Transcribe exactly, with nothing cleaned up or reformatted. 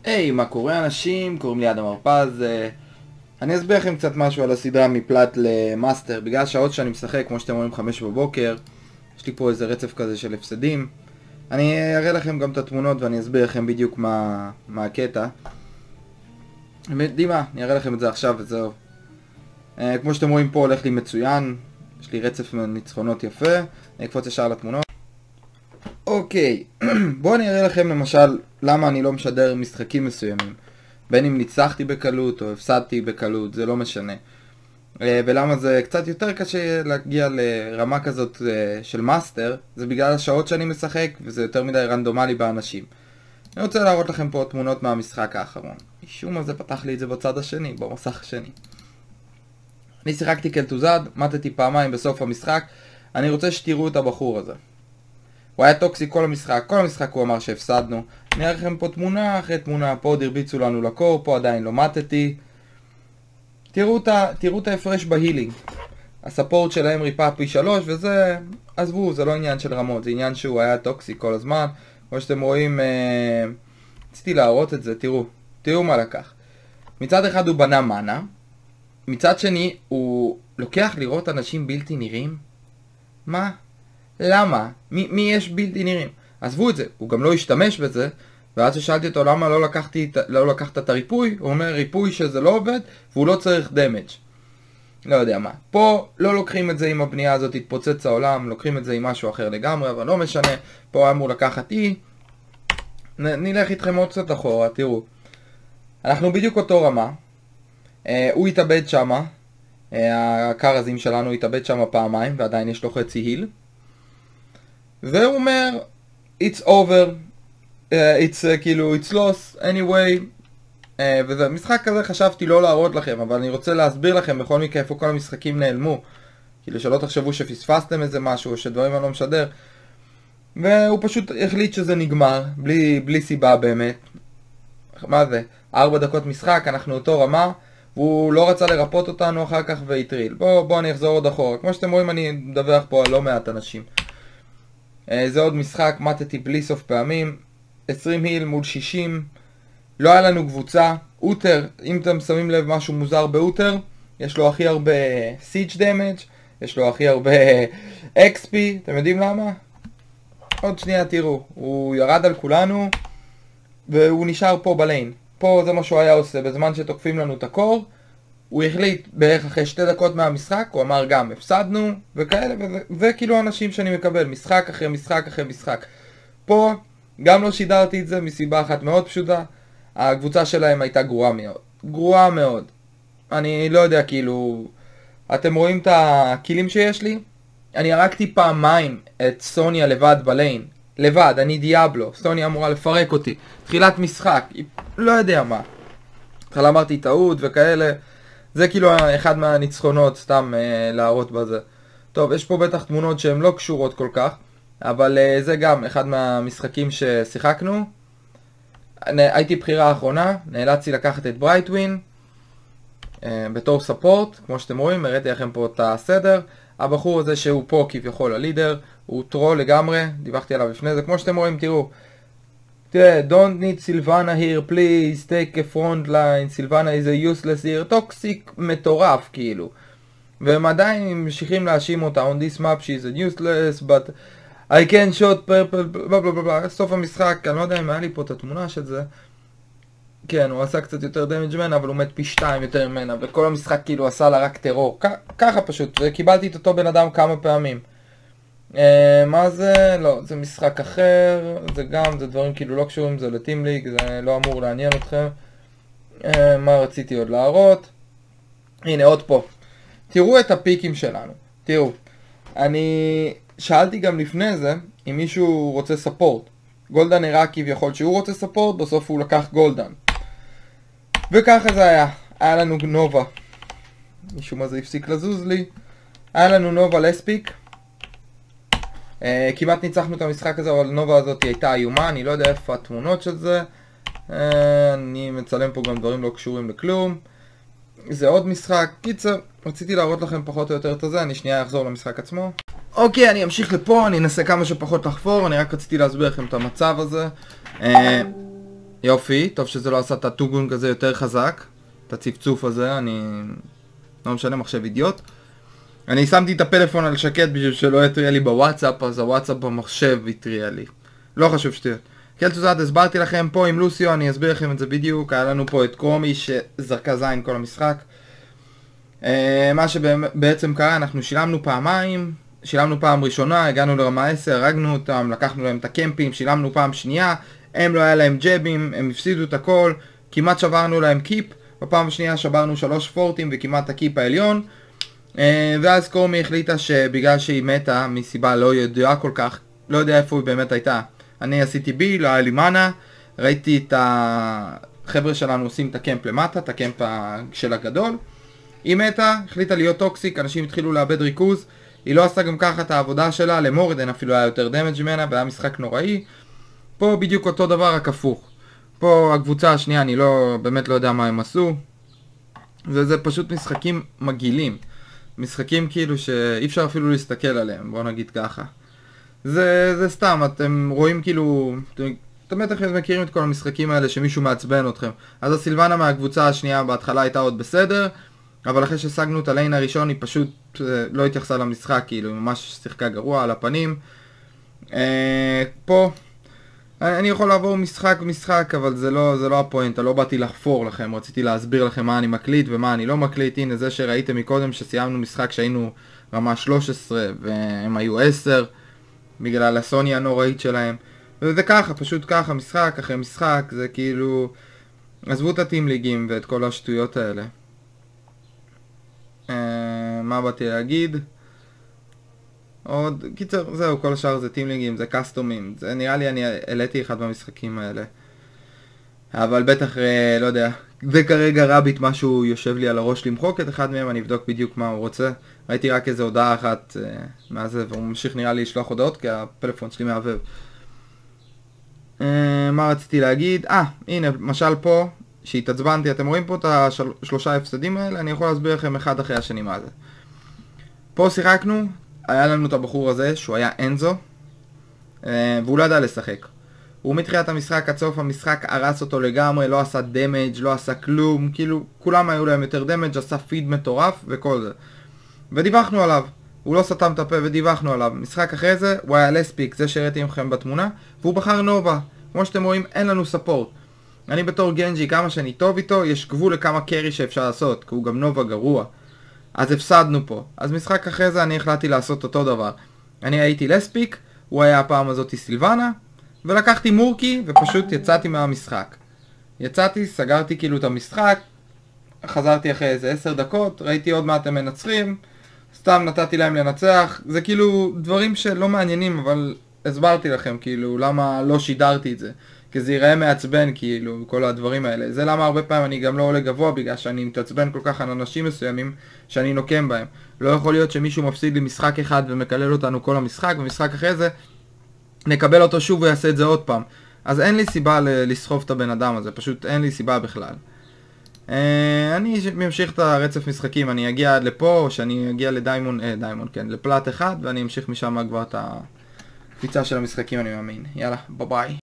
היי, מה קורה אנשים? קוראים לי אדם הרפז. אני אסביר לכם קצת משהו על הסדרה מפלט למאסטר. בגלל השעות שאני משחק, כמו שאתם רואים, חמש בבוקר, יש לי פה איזה רצף כזה של הפסדים. אני אראה לכם גם את התמונות ואני אסביר לכם בדיוק מה, מה הקטע. יודעים מה? אני אראה לכם את זה עכשיו וזהו. כמו שאתם רואים פה הולך לי מצוין. יש לי רצף ניצחונות יפה. אני אקפוץ ישר לתמונות. אוקיי, בואו אני אראה לכם למשל למה אני לא משדר משחקים מסוימים. בין אם ניצחתי בקלות או הפסדתי בקלות, זה לא משנה. ולמה זה קצת יותר קשה להגיע לרמה כזאת של מאסטר, זה בגלל השעות שאני משחק וזה יותר מדי רנדומלי באנשים. אני רוצה להראות לכם פה תמונות מהמשחק האחרון. משום מה זה פתח לי את זה בצד השני, במסך השני. אני שיחקתי קלטוזד, מתתי פעמיים בסוף המשחק. אני רוצה שתראו את הבחור הזה. הוא היה טוקסי כל המשחק, כל המשחק הוא אמר שהפסדנו. אני אראה לכם פה תמונה אחרי תמונה, פה עוד הרביצו לנו לקור, פה עדיין לא מתתי. תראו את ההפרש בהילינג. הספורט שלהם ריפה פי שלוש וזה, עזבו, זה לא עניין של רמות, זה עניין שהוא היה טוקסי כל הזמן. כמו שאתם רואים, אה, רציתי להראות את זה, תראו, תראו מה לקח. מצד אחד הוא בנה מנה, מצד שני הוא לוקח לראות אנשים בלתי נראים. מה? למה? מי, מי יש בלתי נראים? עזבו את זה, הוא גם לא השתמש בזה, ואז ששאלתי אותו למה לא, לקחתי, לא לקחת את הריפוי, הוא אומר ריפוי שזה לא עובד, והוא לא צריך דמג'. לא יודע מה. פה לא לוקחים את זה עם הבנייה הזאת, התפוצץ העולם, לוקחים את זה עם משהו אחר לגמרי, אבל לא משנה, פה היה אמור לקחת אי. נ, נלך איתכם עוד קצת אחורה, תראו. אנחנו בדיוק אותו רמה, אה, הוא התאבד שמה, אה, הקרזים שלנו התאבד שמה פעמיים, ועדיין יש לו חצי היל. והוא אומר, it's over, uh, it's uh, כאילו, it's lost, anyway, uh, וזה משחק כזה חשבתי לא להראות לכם, אבל אני רוצה להסביר לכם בכל מקרה איפה כל המשחקים נעלמו, כאילו שלא תחשבו שפספסתם איזה משהו, או שדברים אני לא משדר, והוא פשוט החליט שזה נגמר, בלי, בלי סיבה באמת. מה זה? ארבע דקות משחק, אנחנו אותו רמה, והוא לא רצה לרפות אותנו אחר כך והטריל. בוא, בוא אני אחזור עוד אחורה, כמו שאתם רואים אני מדווח פה על לא מעט אנשים. זה עוד משחק, מתתי בלי סוף פעמים, עשרים היל מול שישים, לא היה לנו קבוצה, אוטר, אם אתם שמים לב משהו מוזר באוטר, יש לו הכי הרבה סיג' דמג', יש לו הכי הרבה אקס פי, אתם יודעים למה? עוד שנייה תראו, הוא ירד על כולנו, והוא נשאר פה בליין, פה זה מה שהוא היה עושה, בזמן שתוקפים לנו את הקור, הוא החליט בערך אחרי שתי דקות מהמשחק, הוא אמר גם הפסדנו וכאלה, וזה, זה כאילו אנשים שאני מקבל, משחק אחרי משחק אחרי משחק. פה גם לא שידרתי את זה מסיבה אחת מאוד פשוטה, הקבוצה שלהם הייתה גרועה מאוד, גרועה מאוד. אני לא יודע כאילו, אתם רואים את הקילים שיש לי? אני הרגתי פעמיים את סוניה לבד בליין, לבד, אני דיאבלו, סוניה אמורה לפרק אותי, תחילת משחק, לא יודע מה. התחלה אמרתי טעות וכאלה. זה כאילו אחד מהניצחונות, סתם אה, להראות בזה. טוב, יש פה בטח תמונות שהן לא קשורות כל כך, אבל אה, זה גם אחד מהמשחקים ששיחקנו. הייתי בחירה האחרונה, נאלצתי לקחת את ברייטווין אה, בתור ספורט, כמו שאתם רואים, הראיתי לכם פה את הסדר. הבחור הזה שהוא פה כביכול הלידר, הוא טרול לגמרי, דיווחתי עליו לפני זה, כמו שאתם רואים, תראו. תראה, don't need Sylvana here, please, take a front line, Sylvana is a useless here, טוקסיק מטורף כאילו. והם עדיין ממשיכים להאשים אותה, on this map she is a useless, but I can shot purple, בלה בלה בלה, סוף המשחק, אני לא יודע אם היה לי פה את התמונה של זה. כן, הוא עשה קצת יותר דמג' ממנה, אבל הוא מת פי שתיים יותר ממנה, וכל המשחק כאילו עשה לה רק טרור, ככה פשוט, וקיבלתי את אותו בן אדם כמה פעמים. Uh, מה זה? לא, זה משחק אחר, זה גם, זה דברים כאילו לא קשורים, זה לטים ליג, זה לא אמור לעניין אתכם. uh, מה רציתי עוד להראות? הנה עוד פה, תראו את הפיקים שלנו, תראו, אני שאלתי גם לפני זה אם מישהו רוצה ספורט. גולדן הראה כביכול שהוא רוצה ספורט, בסוף הוא לקח גולדן, וככה זה היה. היה לנו נובה, מישהו מה זה הפסיק לזוז לי, היה לנו נובה לספיק. Uh, כמעט ניצחנו את המשחק הזה, אבל נובה הזאת הייתה איומה, אני לא יודע איפה התמונות של זה. uh, אני מצלם פה גם דברים לא קשורים לכלום. זה עוד משחק, קיצר, רציתי להראות לכם פחות או יותר את זה, אני שנייה אחזור למשחק עצמו. אוקיי, אני אמשיך לפה, אני אנסה כמה שפחות לחפור, אני רק רציתי להסביר לכם את המצב הזה. uh, יופי, טוב שזה לא עשה את הטוגון כזה יותר חזק, את הצפצוף הזה, אני לא משנה, מחשב אידיוט. אני שמתי את הפלאפון על שקט בשביל שלא יטריע לי בוואטסאפ, אז הוואטסאפ במחשב יטריע לי. לא חשוב שטויות. כן, תוזעת, הסברתי לכם פה עם לוסיו, אני אסביר לכם את זה בדיוק. היה לנו פה את קרומי שזרקה זין כל המשחק. מה שבעצם קרה, אנחנו שילמנו פעמיים, שילמנו פעם ראשונה, הגענו לרמה עשר, הרגנו אותם, לקחנו להם את הקמפים, שילמנו פעם שנייה, הם לא היה להם ג'בים, הם הפסידו את הכל, כמעט שברנו להם קיפ, בפעם השנייה שברנו שלוש פורטים וכמעט הקיפ העליון, ואז קרומי החליטה שבגלל שהיא מתה, מסיבה לא ידועה כל כך, לא יודע איפה היא באמת הייתה. אני עשיתי בי, לא היה לי מנה, ראיתי את החבר'ה שלנו עושים את הקמפ למטה, את הקמפ של הגדול. היא מתה, החליטה להיות טוקסיק, אנשים התחילו לאבד ריכוז, היא לא עשה גם ככה את העבודה שלה, למורדן אפילו היה יותר דמג' ממנה, והיה משחק נוראי. פה בדיוק אותו דבר, רק הפוך. פה הקבוצה השנייה, אני לא, באמת לא יודע מה הם עשו. וזה פשוט משחקים מגעילים. משחקים כאילו שאי אפשר אפילו להסתכל עליהם, בוא נגיד ככה. זה, זה סתם, אתם רואים כאילו, אתם, אתם בטח מכירים את כל המשחקים האלה שמישהו מעצבן אתכם. אז הסילבנה מהקבוצה השנייה בהתחלה הייתה עוד בסדר, אבל אחרי ששגנו את הליין הראשון היא פשוט לא התייחסה למשחק, כאילו היא ממש שיחקה גרוע על הפנים. אה, פה אני יכול לעבור משחק משחק, אבל זה לא, זה לא הפואנט, לא באתי לחפור לכם, רציתי להסביר לכם מה אני מקליט ומה אני לא מקליט. הנה זה שראיתם מקודם שסיימנו משחק שהיינו רמה שלוש עשרה והם היו עשר, בגלל הסוני הנוראית שלהם. וזה ככה, פשוט ככה, משחק אחרי משחק, זה כאילו, עזבו את הטים ליגים ואת כל השטויות האלה. אה, מה באתי להגיד? עוד, קיצר, זהו, כל השאר זה טים ליגים, זה קסטומים, זה נראה לי אני העליתי אחד מהמשחקים האלה. אבל בטח, לא יודע, זה כרגע רביט משהו יושב לי על הראש למחוק את אחד מהם, אני אבדוק בדיוק מה הוא רוצה. ראיתי רק איזה הודעה אחת אה, מהזה, והוא ממשיך נראה לי לשלוח הודעות כי הפלאפון שלי מעבב. אה, מה רציתי להגיד? אה, הנה, למשל פה, שהתעצבנתי, אתם רואים פה את השלושה הפסדים האלה? אני יכול להסביר לכם אחד אחרי השני מה זה. פה שיחקנו, היה לנו את הבחור הזה, שהוא היה אנזו, אה, והוא לא ידע לשחק. הוא מתחילת המשחק עד סוף המשחק הרס אותו לגמרי, לא עשה דמג', לא עשה כלום, כאילו כולם היו להם יותר דמג', עשה פיד מטורף וכל זה. ודיווחנו עליו, הוא לא סתם את הפה ודיווחנו עליו. משחק אחרי זה הוא היה לספיק, זה שהראיתי לכם בתמונה, והוא בחר נובה. כמו שאתם רואים אין לנו ספורט. אני בתור גנג'י, כמה שאני טוב איתו, יש גבול לכמה קרי שאפשר לעשות, כי הוא גם נובה גרוע. אז הפסדנו פה. אז משחק אחרי זה אני החלטתי לעשות אותו דבר. אני הייתי לספיק, הוא היה הפעם הזאת סילבנה, ולקחתי מורקי ופשוט יצאתי מהמשחק. יצאתי, סגרתי כאילו את המשחק, חזרתי אחרי איזה עשר דקות, ראיתי עוד מה אתם מנצחים, סתם נתתי להם לנצח, זה כאילו דברים שלא מעניינים, אבל הסברתי לכם כאילו למה לא שידרתי את זה, כי זה ייראה מעצבן כאילו כל הדברים האלה. זה למה הרבה פעמים אני גם לא עולה גבוה, בגלל שאני מתעצבן כל כך על אנשים מסוימים שאני נוקם בהם. לא יכול להיות שמישהו מפסיד לי משחק אחד ומקלל אותנו כל המשחק, ומשחק אחרי זה נקבל אותו שוב ויעשה את זה עוד פעם. אז אין לי סיבה לסחוב את הבן אדם הזה, פשוט אין לי סיבה בכלל. אני ממשיך את הרצף משחקים, אני אגיע עד לפה, או שאני אגיע לדיימון, אה, דיימון, כן, לפלט אחד, ואני אמשיך משם כבר את הקפיצה של המשחקים, אני מאמין. יאללה, ביי ביי.